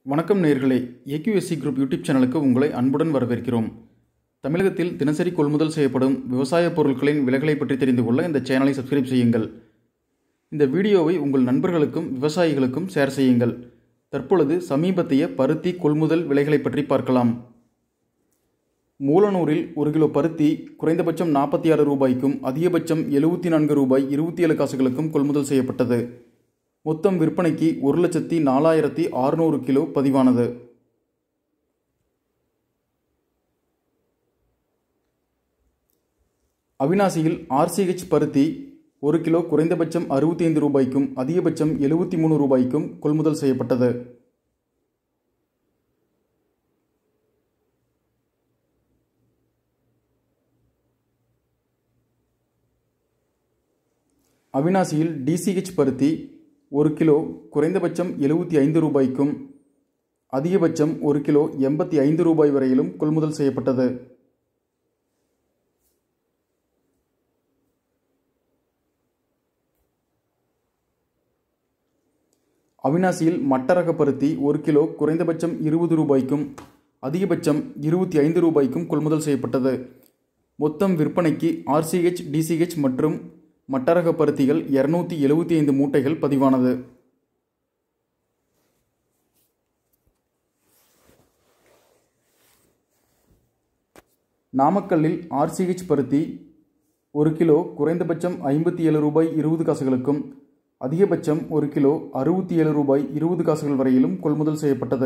வணக்கம் நேயர்களே, AQSC group YouTube சேனலுக்கு உங்களை அன்புடன் வரவேற்கிறோம். தமிழகத்தில் தினசரி கொள்முதல் செய்யப்படும் விவசாய பொருட்களின் விலைகளை பற்றி தெரிந்து கொள்ள இந்த சேனலை சப்ஸ்கிரைப் செய்யுங்கள். இந்த வீடியோவை உங்கள் நண்பர்களுக்கும் விவசாயிகளுக்கும் ஷேர் செய்யுங்கள். தற்பொழுது சமீபத்திய பருத்தி கொள்முதல் விலைகளை பற்றி பார்க்கலாம். மூலனூரில் 1 கிலோ பருத்தி குறைந்தபட்சம் 46 ரூபாய்க்கும் அதிகபட்சம் 74 ரூபாய் 27 காசுகளுக்கும் கொள்முதல் செய்யப்பட்டது. மொத்தம் விற்பனைக்கு 1,04,600 கிலோ பதிவானது. அவிநாசியில் RCH பருத்தி 1 கிலோ குறைந்தபட்சம் 65 ரூபாய்க்கும் அதிகபட்சம் 73 ரூபாய்க்கும் கொள்முதல் செய்யப்பட்டது. அவிநாசியில் DCH பருத்தி 1 கிலோ குறைந்தபட்சம் 75 ரூபாய்க்கும் அதிகபட்சம் 1 கிலோ 85 ரூபாய் வரையிலும் கொள்முதல் செய்யப்பட்டது. அவிநாசியில் மட்டரக பருத்தி 1 கிலோ குறைந்தபட்சம் 20 ரூபாய்க்கும் அதிகபட்சம் 25 ரூபாய்க்கும் கொள்முதல் செய்யப்பட்டது. மொத்தம் விற்பனைக்கு RCH, DCH மற்றும் மட்டரக பருத்திகள் 275 மூட்டைகள் பதிவானது. நாமக்கல்லில் RCH பருத்தி 1 கிலோ குறைந்தபட்சம் 57 ரூபாய் 20 காசுகளுக்கும் அதிகபட்சம் 1 கிலோ 67 ரூபாய் 20 காசுகள் வரையிலும் கொள்முதல் செய்யப்பட்டது.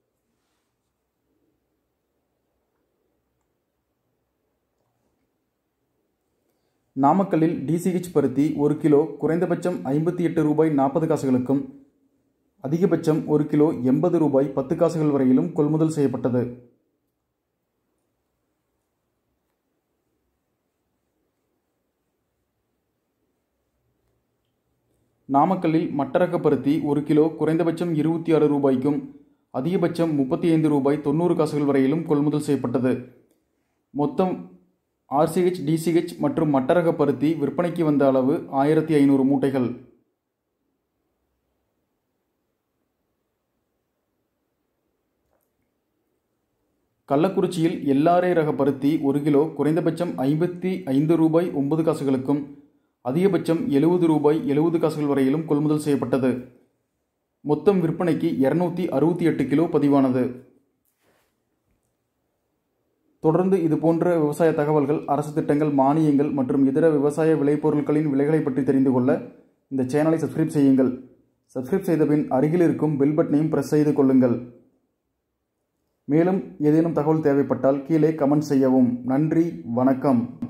நாமக்கல்லில் DCH பருத்தி 1 கிலோ குறைந்தபட்சம் 58 ரூபாய் 40 காசுகளுக்கும் அதிகபட்சம் 1 கிலோ 80 ரூபாய் 10 காசுகள் வரையிலும் கொள்முதல் செய்யப்பட்டது. நாமக்கல்லில் மட்டரக பருத்தி 1 கிலோ குறைந்தபட்சம் 26 ரூபாய்க்கும் அதிகபட்சம் 35 ரூபாய் 90 காசுகள் வரையிலும் கொள்முதல் செய்யப்பட்டது. மொத்தம் RCH, DCH மற்றும் மட்டரக பருத்தி விற்பனைக்கு வந்த அளவு 1500 மூட்டைகள். கள்ளக்குறிச்சியில் LRA ரக பருத்தி 1 கிலோ குறைந்தபட்சம் 55 ரூபாய் 9 காசுகளுக்கும் அதிகபட்சம் 70 ரூபாய் 70 காசுகள் வரையிலும் கொள்முதல் செய்யப்பட்டது. மொத்தம் விற்பனைக்கு 268 கிலோ பதிவானது. தொடர்ந்து இதுபோன்ற விவசாய தகவல்கள், அரசு திட்டங்கள், மானியங்கள் மற்றும் இதர விவசாய விளைபொருட்களின் விலைகளை பற்றி தெரிந்து கொள்ள இந்த சேனலை சப்ஸ்கிரைப் செய்யுங்கள். சப்ஸ்கிரைப் செய்த பின் அருகில் இருக்கும் பெல் பட்டனையும் பிரஸ் செய்து கொள்ளுங்கள். மேலும் ஏதேனும் தகவல் தேவைப்பட்டால் கீழே கமெண்ட் செய்யவும். நன்றி, வணக்கம்.